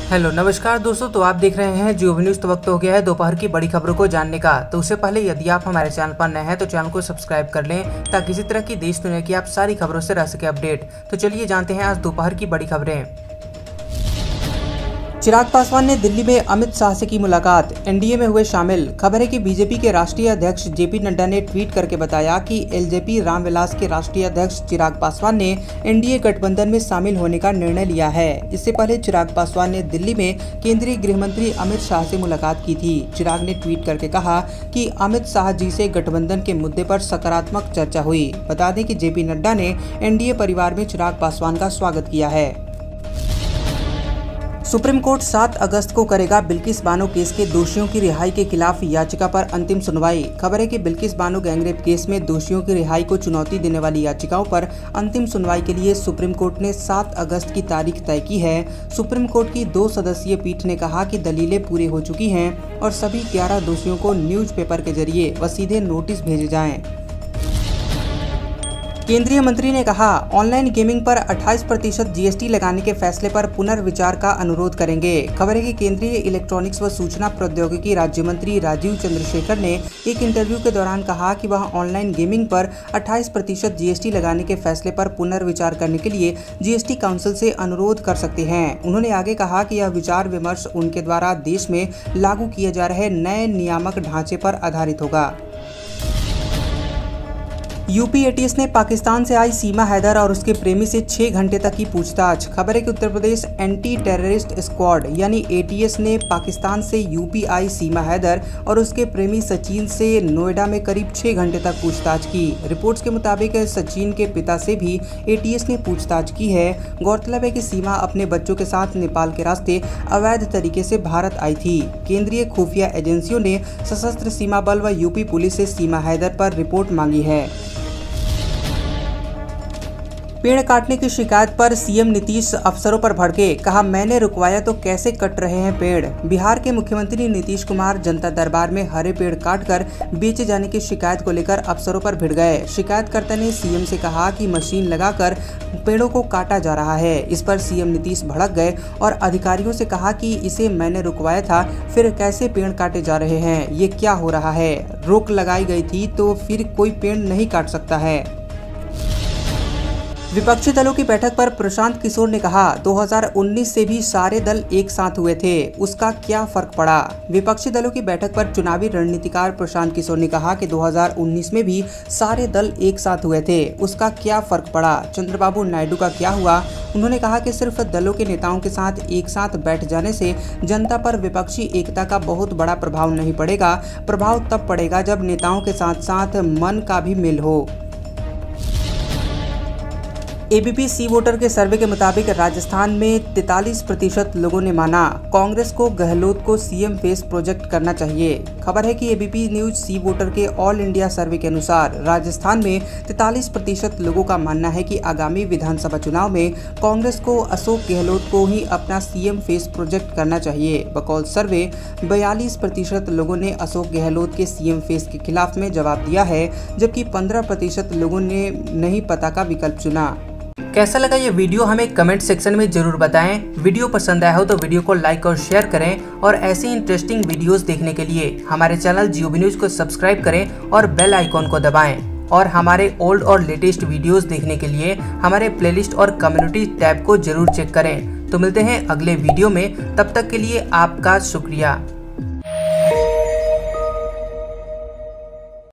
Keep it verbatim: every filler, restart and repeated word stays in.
Hello नमस्कार दोस्तों, तो आप देख रहे हैं जियो न्यूज़। तो वक्त हो गया है दोपहर की बड़ी खबरों को जानने का। तो उससे पहले यदि आप हमारे चैनल पर नए हैं तो चैनल को सब्सक्राइब कर लें ताकि इसी तरह की देश दुनिया की आप सारी खबरों से रह सके अपडेट। तो चलिए जानते हैं आज दोपहर की बड़ी खबरें। चिराग पासवान ने दिल्ली में अमित शाह से की मुलाकात, एनडीए में हुए शामिल। खबर है कि बीजेपी के राष्ट्रीय अध्यक्ष जेपी नड्डा ने ट्वीट करके बताया कि एलजेपी रामविलास के राष्ट्रीय अध्यक्ष चिराग पासवान ने एनडीए गठबंधन में शामिल होने का निर्णय लिया है। इससे पहले चिराग पासवान ने दिल्ली में केंद्रीय गृह मंत्री अमित शाह से मुलाकात की थी। चिराग ने ट्वीट करके कहा कि अमित शाह जी से गठबंधन के मुद्दे पर सकारात्मक चर्चा हुई। बता दें कि जेपी नड्डा ने एनडीए परिवार में चिराग पासवान का स्वागत किया है। सुप्रीम कोर्ट सात अगस्त को करेगा बिल्किस बानो केस के दोषियों की रिहाई के खिलाफ याचिका पर अंतिम सुनवाई। खबर है कि बिल्किस बानो गैंगरेप केस में दोषियों की रिहाई को चुनौती देने वाली याचिकाओं पर अंतिम सुनवाई के लिए सुप्रीम कोर्ट ने सात अगस्त की तारीख तय की है। सुप्रीम कोर्ट की दो सदस्यीय पीठ ने कहा कि दलीलें पूरी हो चुकी हैं और सभी ग्यारह दोषियों को न्यूज़पेपर के जरिए व सीधे नोटिस भेजे जाएं। केंद्रीय मंत्री ने कहा, ऑनलाइन गेमिंग पर अट्ठाईस प्रतिशत जीएसटी लगाने के फैसले पर पुनर्विचार का अनुरोध करेंगे। खबर है कि केंद्रीय इलेक्ट्रॉनिक्स व सूचना प्रौद्योगिकी राज्य मंत्री राजीव चंद्रशेखर ने एक इंटरव्यू के दौरान कहा कि वह ऑनलाइन गेमिंग पर अट्ठाईस प्रतिशत जीएसटी लगाने के फैसले पर पुनर्विचार करने के लिए जीएसटी काउंसिल से अनुरोध कर सकते हैं। उन्होंने आगे कहा कि यह विचार विमर्श उनके द्वारा देश में लागू किए जा रहे नए नियामक ढांचे पर आधारित होगा। यूपी एटीएस ने पाकिस्तान से आई सीमा हैदर और उसके प्रेमी से छह घंटे तक की पूछताछ। खबर है कि Uttar Pradesh anti terrorist squad यानी एटीएस ने पाकिस्तान से यूपी आई सीमा हैदर और उसके प्रेमी सचिन से नोएडा में करीब छह घंटे तक पूछताछ की। रिपोर्ट्स के मुताबिक सचिन के पिता से भी एटीएस ने पूछताछ की है। गौरतलब है कि सीमा अपने बच्चों के साथ नेपाल के रास्ते अवैध तरीके से भारत आई थी। केंद्रीय खुफिया एजेंसियों ने सशस्त्र सीमा बल व यूपी पुलिस से सीमा हैदर पर रिपोर्ट मांगी है। पेड़ काटने की शिकायत पर सीएम नीतीश अफसरों पर भड़के, कहा मैंने रुकवाया तो कैसे कट रहे हैं पेड़। बिहार के मुख्यमंत्री नीतीश कुमार जनता दरबार में हरे पेड़ काटकर बेचे जाने की शिकायत को लेकर अफसरों पर भिड़ गए। शिकायतकर्ता ने सीएम से कहा कि मशीन लगाकर पेड़ों को काटा जा रहा है। इस पर सीएम नीतीश भड़क गए और अधिकारियों से कहा कि इसे मैंने रुकवाया था, फिर कैसे पेड़ काटे जा रहे हैं, ये क्या हो रहा है। रोक लगाई गई थी तो फिर कोई पेड़ नहीं काट सकता है। विपक्षी दलों की बैठक पर प्रशांत किशोर ने कहा, दो हज़ार उन्नीस से भी सारे दल एक साथ हुए थे, उसका क्या फर्क पड़ा। विपक्षी दलों की बैठक पर चुनावी रणनीतिकार प्रशांत किशोर ने कहा कि दो हज़ार उन्नीस में भी सारे दल एक साथ हुए थे, उसका क्या फर्क पड़ा। चंद्रबाबू नायडू का क्या हुआ। उन्होंने कहा कि सिर्फ दलों के नेताओं के साथ एक साथ बैठ जाने से जनता पर विपक्षी एकता का बहुत बड़ा प्रभाव नहीं पड़ेगा। प्रभाव तब पड़ेगा जब नेताओं के साथ साथ मन का भी मेल हो। एबीपी सी वोटर के सर्वे के मुताबिक राजस्थान में तैंतालीस प्रतिशत लोगों ने माना कांग्रेस को गहलोत को सीएम फेस प्रोजेक्ट करना चाहिए। खबर है कि एबीपी न्यूज सी वोटर के ऑल इंडिया सर्वे के अनुसार राजस्थान में तैंतालीस प्रतिशत लोगों का मानना है कि आगामी विधानसभा चुनाव में कांग्रेस को अशोक गहलोत को ही अपना सीएम फेस प्रोजेक्ट करना चाहिए। बकौल सर्वे बयालीस प्रतिशत लोगों ने अशोक गहलोत के सीएम फेस के खिलाफ में जवाब दिया है, जबकि पंद्रह प्रतिशत लोगों ने नहीं पता का विकल्प चुना। कैसा लगा ये वीडियो हमें कमेंट सेक्शन में जरूर बताएं। वीडियो पसंद आया हो तो वीडियो को लाइक और शेयर करें और ऐसी इंटरेस्टिंग वीडियोस देखने के लिए हमारे चैनल जियो न्यूज़ को सब्सक्राइब करें और बेल आइकॉन को दबाएं। और हमारे ओल्ड और लेटेस्ट वीडियोस देखने के लिए हमारे प्लेलिस्ट और कम्युनिटी टैब को जरूर चेक करें। तो मिलते हैं अगले वीडियो में, तब तक के लिए आपका शुक्रिया।